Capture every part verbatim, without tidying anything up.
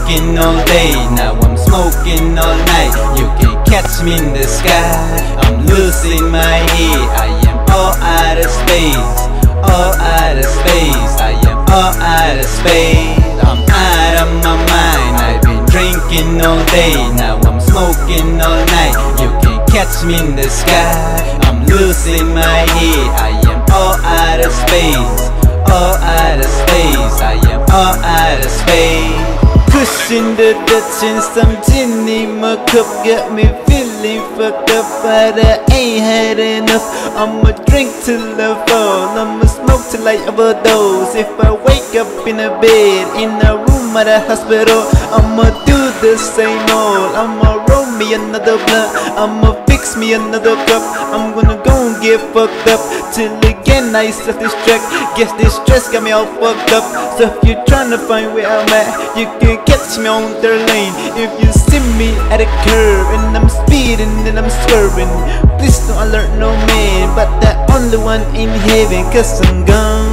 drinking all day, now I'm smoking all night. You can catch me in the sky, I'm losing my head. I am all out of space, all out of space. I am all out of space. I'm out of my mind. I've been drinking all day, now I'm smoking all night. You can catch me in the sky, I'm losing my head. I am all out of space, all out of space. I am all out of space. Pushing the Dutch and some gin in my cup got me feeling fucked up, but I ain't had enough. I'ma drink till I fall, I'ma smoke till I overdose. If I wake up in a bed, in a room at a hospital, I'ma do the same old. I'ma roll me another blunt, I'ma fix me another cup. I'm gonna go and get fucked up till again I self-destruct. Guess this stress got me all fucked up. So if you're trying to find where I'm at, you can catch me on their lane. If you see me at a curve and I'm speeding and I'm swerving, please don't alert no man, but the only one in heaven. Cause I'm gone,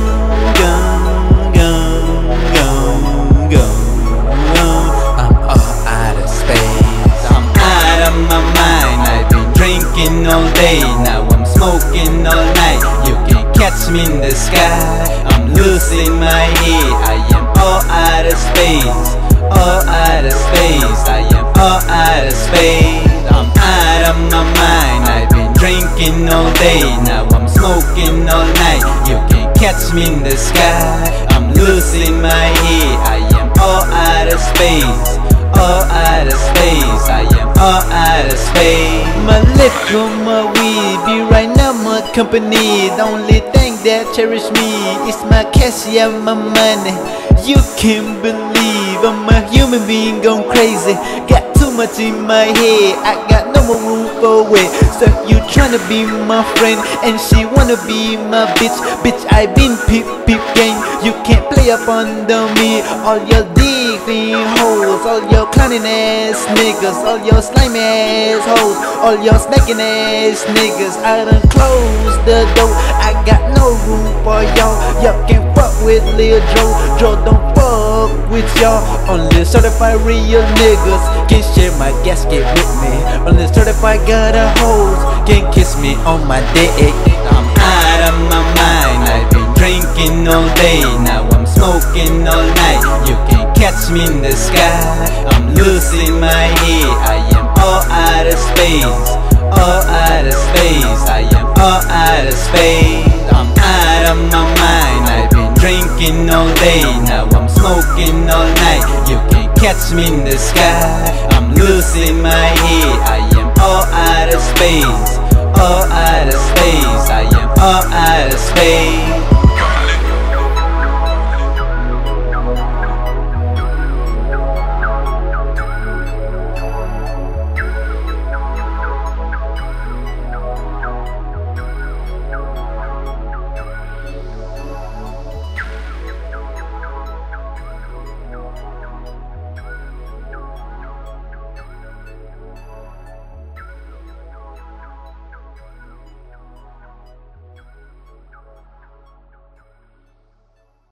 gone, gone, gone, gone. I'm all out of space, I'm out of my mind. I've been drinking all day, now I'm smoking all night. You can catch me in the sky, I'm losing my head. I am all out of space, all out of space. I am all out of space. I'm out of my mind. I've been drinking all day, now I'm smoking all night. You can catch me in the sky, I'm losing my head. I am all out of space, all out of space. I am all out of space. My liquor, my weed, be right now my company. The only thing that cherish me is my cash, yeah, my money. You can't believe I'm a human being gone crazy. Got too much in my head, I got no more room for it. So if you tryna be my friend and she wanna be my bitch, bitch I been peep peep gang. You can't play up under me. All your digging hoes, all your clowning ass niggas, all your slimy ass hoes, all your snacking ass niggas. I done closed the door, I got no room for y'all. Y'all can't fuck with Lil-Dro, Dro don't fuck with y'all. Only certified real niggas can share my gasket with me. Only certified gutter hoes can kiss me on my dick. I'm out of my mind. I've been drinking all day, now I'm smoking all night. You can catch me in the sky, I'm losing my head. I am all out of space, all out of space. I am all out of space. I'm out of my mind. I've been drinking all day, now I'm smoking all night. You can catch me in the sky, I'm losing my head. I am all out of space, all out of space. I am all out of space.